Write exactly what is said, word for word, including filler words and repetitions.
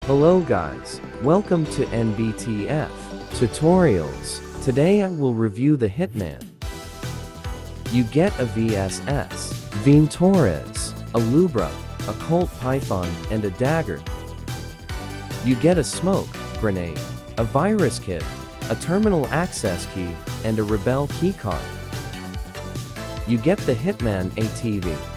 Hello guys, welcome to N B T F Tutorials. Today I will review the Hitman. You get a V S S, Veen Torres, a Lubra, a Colt Python, and a dagger. You get a smoke grenade, a virus kit, a terminal access key, and a rebel keycard. You get the Hitman A T V.